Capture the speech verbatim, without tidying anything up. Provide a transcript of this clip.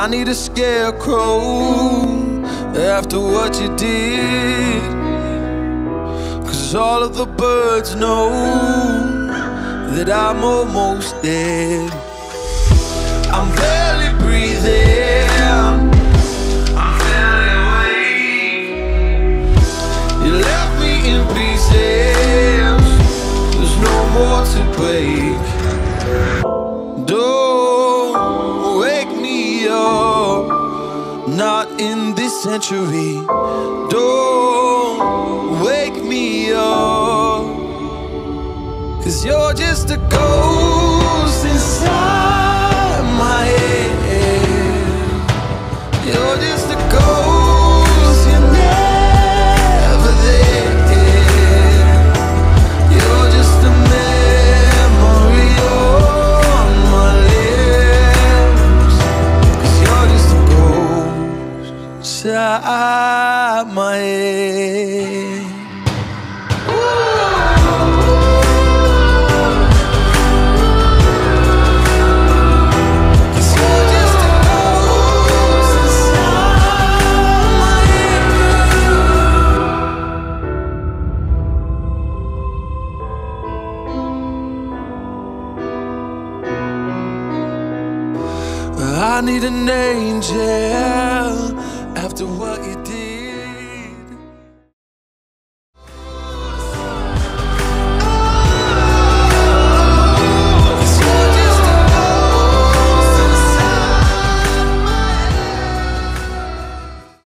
I need a scarecrow after what you did, 'cause all of the birds know that I'm almost dead. I'm barely breathing, I'm barely awake. You left me in pieces, there's no more to break. Don't wake me up, not in this century. Don't wake me up, 'cause you're just a ghost inside my head. You're just a ghost, you're never there. You're just a memory on my lips, 'cause you're just a ghost inside my head. I need an angel after what you